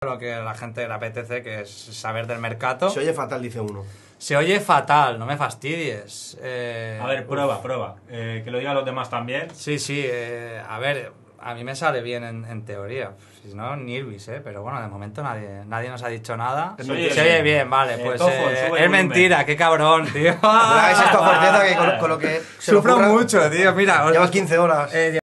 lo que a la gente le apetece, que es saber del mercado. Se oye fatal, dice uno. Se oye fatal, no me fastidies. A ver, prueba. Que lo digan los demás también. Sí, a ver, a mí me sale bien en teoría. Si no, Nirvis, pero bueno, de momento nadie nos ha dicho nada. Se oye bien, vale, pues es mentira, qué cabrón, tío. Es esta fuerteza que con lo que se sufro mucho, tío, mira. Llevas 15 horas.